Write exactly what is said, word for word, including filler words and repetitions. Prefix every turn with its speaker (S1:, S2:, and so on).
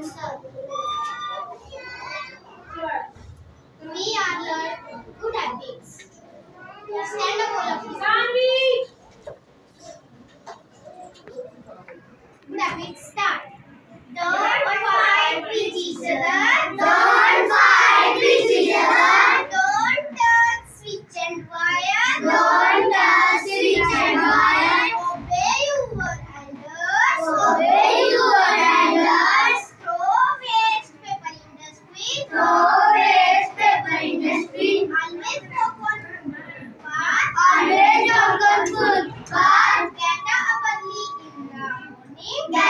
S1: answer. We are learned good habits. Stand up, all of you. Good habits start. Don't fight with each other. Don't fight with each other. Don't touch switch and wire. Don't touch switch and wire. Obey your elders. Obey your elders. Throw waste paper in the street. Throw waste paper in the street. Always walk on footpath. Always walk on footpath. Get up early in the morning.